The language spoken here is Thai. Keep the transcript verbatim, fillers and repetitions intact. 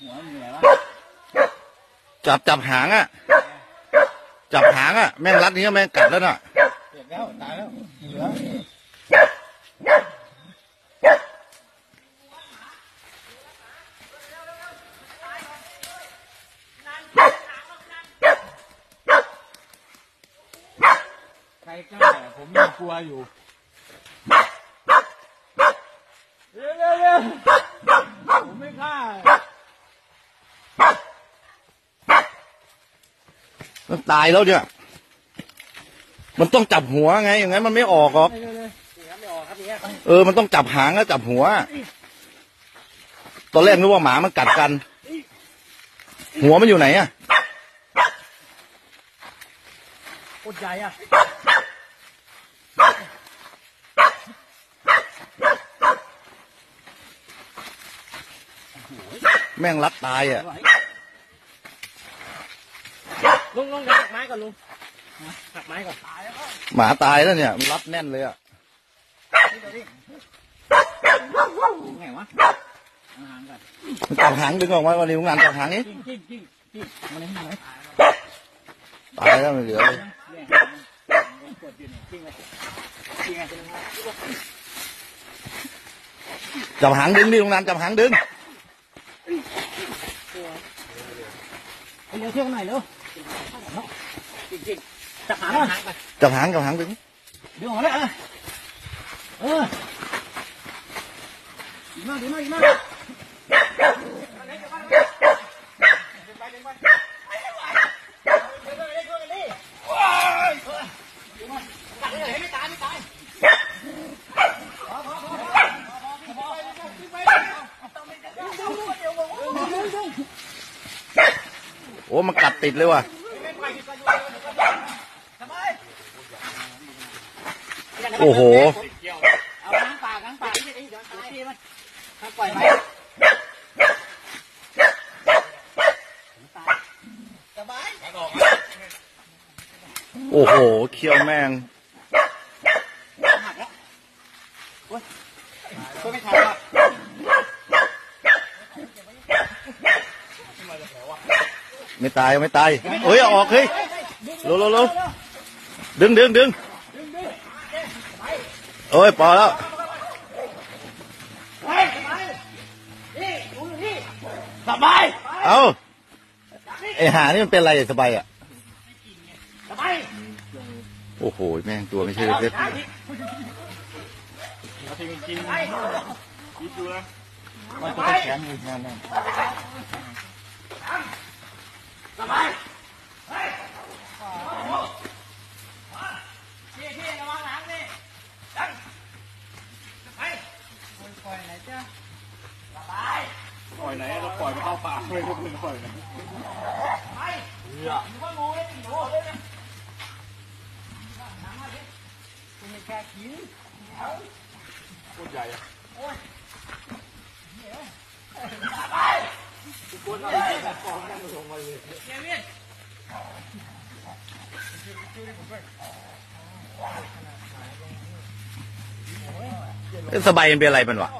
จับจับหางอ่ะจับหางอ่ะแม่งรัดนี้แม่งกัดแล้วน่ะเจ็บแล้วตายแล้วเหลือใครกล้าผมยังกลัวอยู่เร็วเร็วเร็วผมไม่กล้ามันตายแล้วเนี่ยมันต้องจับหัวไงอย่างงั้นมันไม่ออกหรอกเออมันต้องจับหางแล้วจับหัวตอนแรกนึกว่าหมามันกัดกันหัวมันอยู่ไหนอะโคตรใหญ่อะแม่งรัดตายอะลุงลุงเดี๋ยวหักไม้ก่อนลุงหักไม้ก่อนตายแล้วหมาตายแล้วเนี่ยมันรัดแน่นเลยอะไงวะหางก่อนจับหางดึงออกมาวันนี้งานจับหางนี้ตายแล้วไม่เหลือเลยจับหางดึงดิโรงงานจับหางดึงเร็วเที่ยวหน่อยเร็วจับหางจับหางจับหางดึงดึงออกเลยเออดีมากดีมากดีมากโอ้มันกัดติดเลยว่ะโอ้โหเอาล้างปากล้างปากที่เดี๋ยวตายที่มันถ้าปล่อยไปสบายโอ้โหเคี้ยวแมงหักแล้วโอ้ยก็ไม่ทันหรอกไม่ตายไม่ตายเฮ้ยเอาออกเฮ้ยเร็วเร็วเร็วดึงดึงดึงโอ้ยพอแล้วสบายเอาไอหานี่มันเป็นอะไรสบายอ่ะสบายโอ้โหแม่งตัวไม่ใช่เล็กๆกินคิดดูนะมันจะแข็งอยู่นั่นสบายเฮ้ยพี่พี่ระวังหลังนี่ดังไปปล่อยไหนจ้าสบายปล่อยไหนเราปล่อยไปเข้าป่าไม่รู้เป็นปล่อยไหนไปเรือหนูว่างูเลยหนูเลยนะน้ำมาดิคุณไม่แค่กินโคตรใหญ่อะโอ้ยสบายทุกคนเอาไปกองนั่งลงมาเลยเยี่ยมสบายมันเป็นอะไรมันวะ